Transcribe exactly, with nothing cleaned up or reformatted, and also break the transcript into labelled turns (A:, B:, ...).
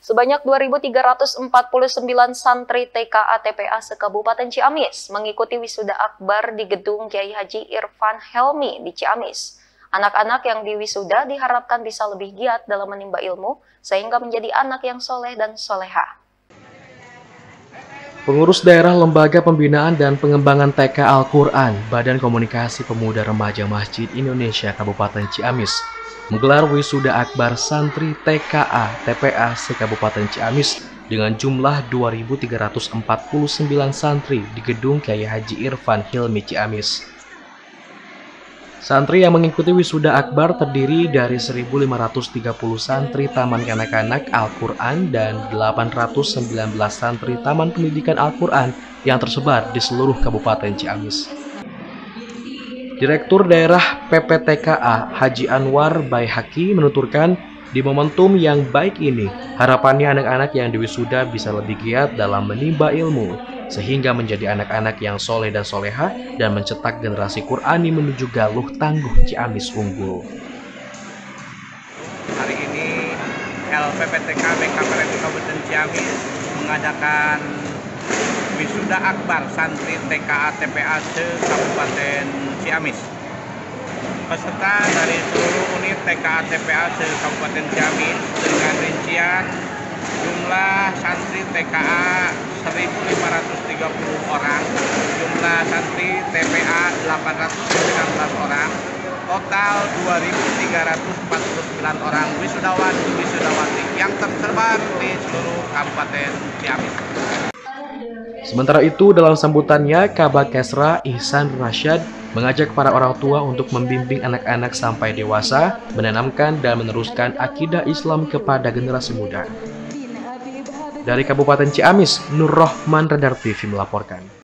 A: Sebanyak dua ribu tiga ratus empat puluh sembilan santri T K A T P A se-Kabupaten Ciamis mengikuti wisuda akbar di Gedung Kiai Haji Irfan Helmi di Ciamis. Anak-anak yang diwisuda diharapkan bisa lebih giat dalam menimba ilmu sehingga menjadi anak yang soleh dan soleha.
B: Pengurus Daerah Lembaga Pembinaan dan Pengembangan T K Al-Quran Badan Komunikasi Pemuda Remaja Masjid Indonesia Kabupaten Ciamis menggelar wisuda akbar santri T K A T P A se-Kabupaten Ciamis dengan jumlah dua ribu tiga ratus empat puluh sembilan santri di Gedung Kiai Haji Irfan Helmi Ciamis. Santri yang mengikuti wisuda akbar terdiri dari seribu lima ratus tiga puluh santri Taman Kanak-Kanak Al-Quran dan delapan ratus sembilan belas santri Taman Pendidikan Al-Quran yang tersebar di seluruh Kabupaten Ciamis. Direktur Daerah P P T K A Haji Anwar Baihaqi menuturkan, di momentum yang baik ini, harapannya anak-anak yang diwisuda bisa lebih giat dalam menimba ilmu, sehingga menjadi anak-anak yang soleh dan soleha dan mencetak generasi Qurani menuju Galuh Tangguh Ciamis unggul.
C: Hari ini L P P T K B K P R I Kabupaten Ciamis mengadakan wisuda akbar santri T K A T P A se-Kabupaten Ciamis. Peserta dari seluruh unit T K A T P A se-Kabupaten Ciamis dengan rincian jumlah santri T K A seribu lima ratus tiga puluh orang, jumlah santri T P A delapan ratus sembilan belas orang, total dua ribu tiga ratus empat puluh sembilan orang wisudawan wisudawati yang tersebar di seluruh Kabupaten Ciamis.
B: Sementara itu, dalam sambutannya, Kabak Kesra Ihsan Rasyad mengajak para orang tua untuk membimbing anak-anak sampai dewasa, menanamkan dan meneruskan akidah Islam kepada generasi muda. Dari Kabupaten Ciamis, Nur Rohman, Radar T V melaporkan.